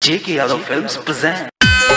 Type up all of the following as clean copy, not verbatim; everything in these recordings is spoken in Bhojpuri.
J.K. Yadav Films present.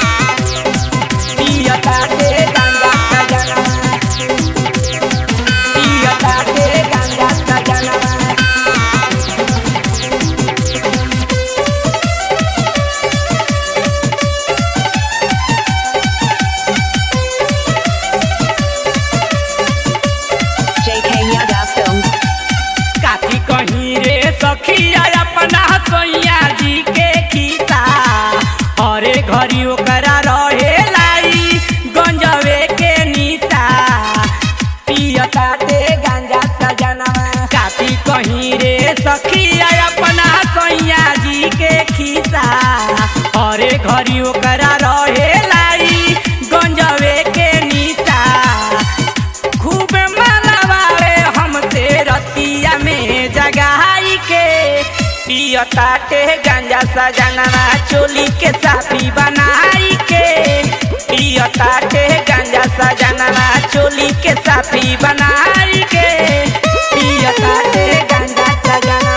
J.K. Yadav Films. काठी कहीं रे सखिया अपना सोइया जी के खीसा अरे घरी ओकरा रहे लाई गंजवे के निशा पियता ते गांजा सजनवा। काठी कहीं रे सखिया अपना सोइया जी के खीसा अरे घरी ओकरा रहे लाई गंजवे के निशा खूब मनवावे हमसे रतिया में जगाई के पियता के गांजा सजनवा चोली के साथी बनाई के पियता के गांजा सजनवा चोली के साथी बनाई के पियता के गांजा सजनवा।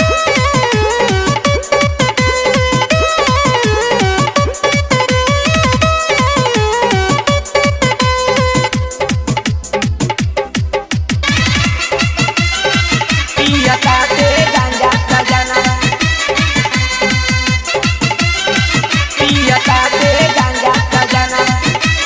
पियता के गांजा सजनवा पियता के गांजा सजनवा।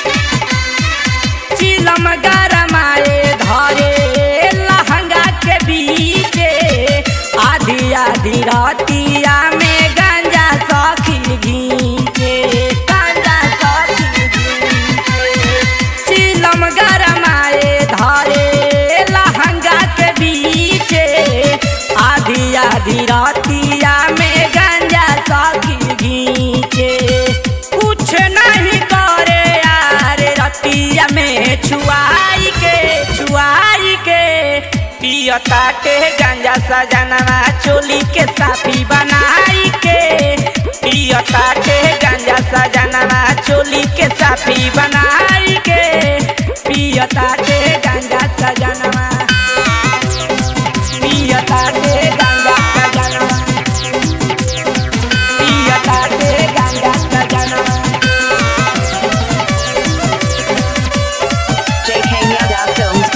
चिलम गरमाए धरे लहंगा के बीचे आधी आधी रातिया में गांजा सखी घींचे गांजा सखी घींचे। चिलम गरमाए धरे लहंगा के बीचे आधी आधी रातिया में गांजा सखी घींचे। कुछ नहीं करे यार रतिया में छुआई के पियता के गांजा सजनवा चोली के साथी बनाई के पियता के गांजा सजनवा चोली के साथी बनाई के पियता के गांजा सजनवा पियता के गांजा सजनवा पियता के गांजा सजनवा। J.K. Yadav Films.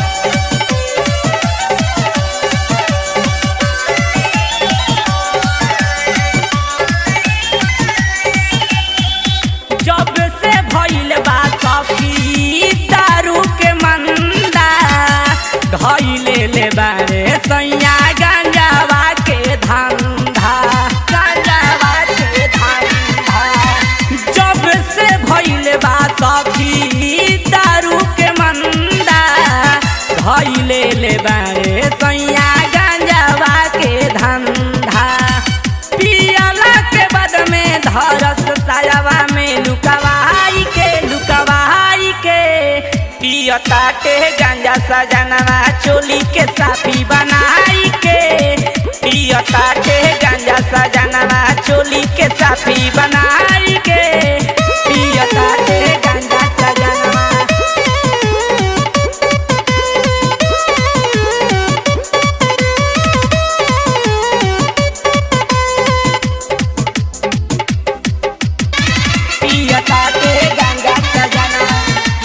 जब से भइल बा सखी दारू के मंदा धइले ले बारे सैया गांजावा के धंधा गांजावा के धंधा। जब से भइल बा सखी दारू के मंदा धइले ले बारे सैया गांजावा के धंधा। पियला के बाद में धरस सायावा में लुकवाई के पियता के गांजा सजनवा चोली के साथी बनाई के पियता के गांजा सजनवा चोली के साथी बनाई के पियता के गांजा सजनवा। पियता के गांजा सजनवा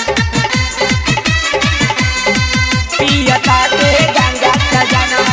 पियता के गांजा सजनवा।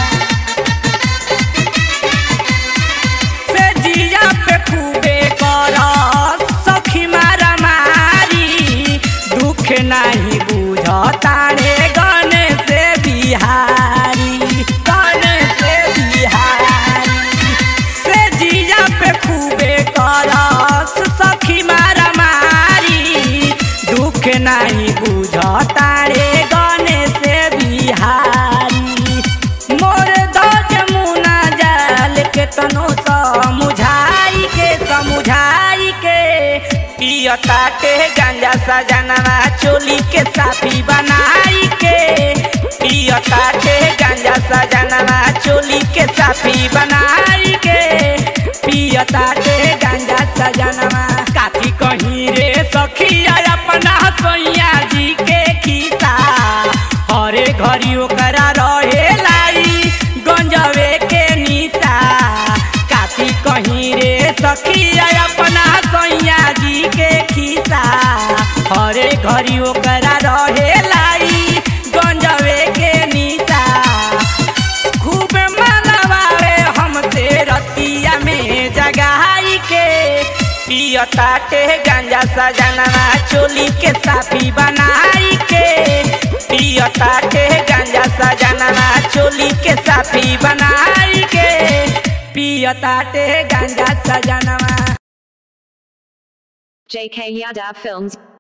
से जिया पे खूबे कर सखी मारा मारी दुख नहीं बुझता रे गने से बिहारी गने से बिहारी। से जिया पे खूबे कर सखी मारा मारी दुख नहीं बुझता रे गने से बिहारी। मोर दो जमुना जाल के तनो समुझाई के पियता के गांजा सजनवा चोली के साथी बनाई के पियता के गांजा सजनवा चोली के साथी बनाई के पियता के गांजा सजनवा। काठी कहीं रे सखिया अपना सोइया जी के खीसा हरे घरी ओकरा रहे लाई गंजवे के निशा। काठी कहीं रे सखिया अपना पियताटे गांजा सजनवा चोली के साफी बनाई के। पियताटे गांजा सजनवा चोली के साफी बनाई के। पियताटे गांजा सजनवा। JK Yadav Films